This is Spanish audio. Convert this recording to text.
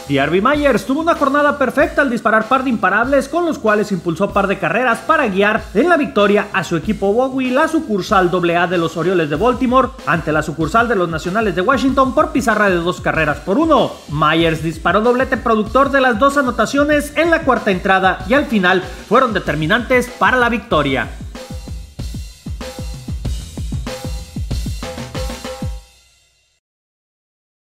Javi Myers tuvo una jornada perfecta al disparar par de imparables con los cuales impulsó par de carreras para guiar en la victoria a su equipo Bowie, la sucursal AA de los Orioles de Baltimore, ante la sucursal de los Nacionales de Washington por pizarra de 2-1. Myers disparó doblete productor de las 2 anotaciones en la cuarta entrada y al final fueron determinantes para la victoria.